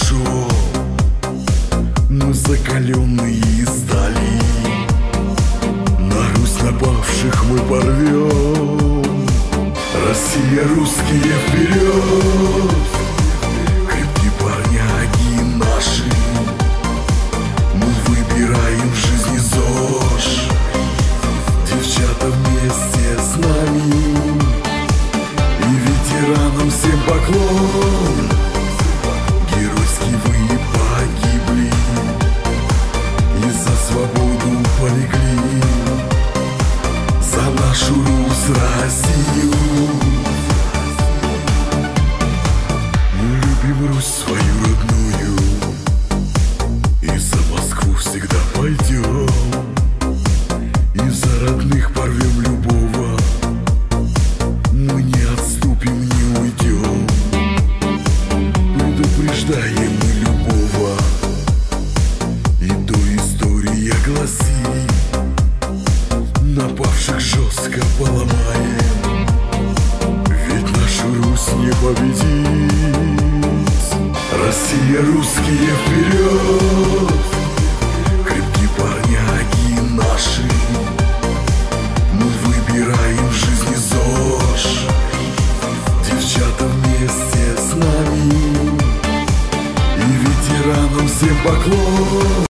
хорошо, мы закаленные стали. На Русь напавших мы порвем. Россия, русские, вперед! Крепкие парняги наши, мы выбираем в жизни ЗОЖ. Девчата вместе с нами, и ветеранам всем поклон. Геройски вы погибли и за свободу полегли, за нашу Русь, Россию. Мы любим Русь свою родную, и за Москву всегда пойдем, и за родных порвем любого. Мы не отступим, не уйдем, предупреждаем мы любого. И до истории гласит, напавших жестко поломаем, ведь нашу Русь не победить. Россия, русские, вперед! Крепкие парняги наши, мы выбираем в жизни ЗОЖ. Девчата вместе с нами, и ветеранам всем поклон.